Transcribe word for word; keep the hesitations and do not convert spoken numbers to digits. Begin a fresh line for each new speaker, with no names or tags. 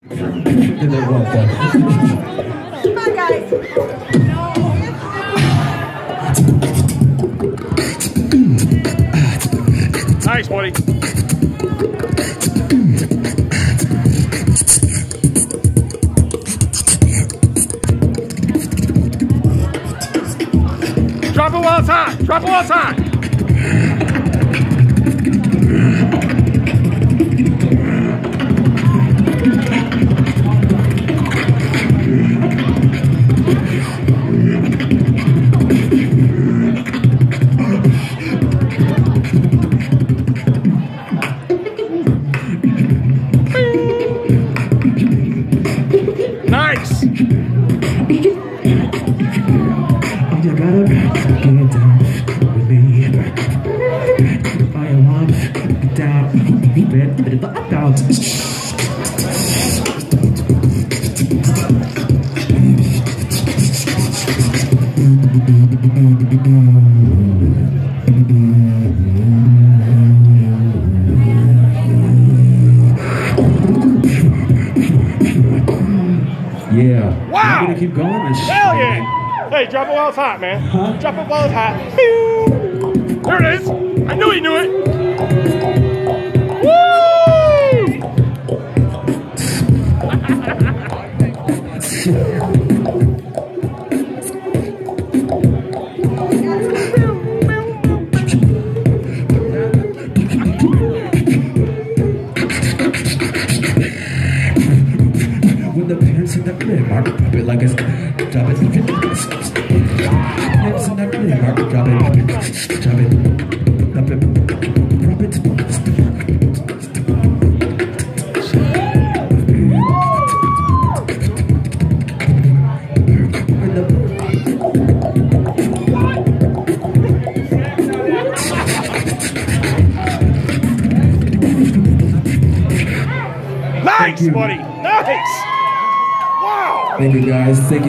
Did that well done.
Come on, guys.
Nice, buddy. Drop it while it's hot. Drop it while it's hot. Nice.
You gotta get down with me. If I want get down, keep it, but if I don't. Yeah.
Wow.
I'm gonna keep going.
Hell yeah. Hey, drop it while it's hot, man.
Huh?
Drop it while it's hot. There it is. I knew he knew it. Woo!
When the pants in the clip, mark drop it like it's drop it. Pants in the clip, mark drop it, drop it, drop it, drop it, drop it.
Nice, buddy. Nice. Wow.
Thank you guys. Thank you.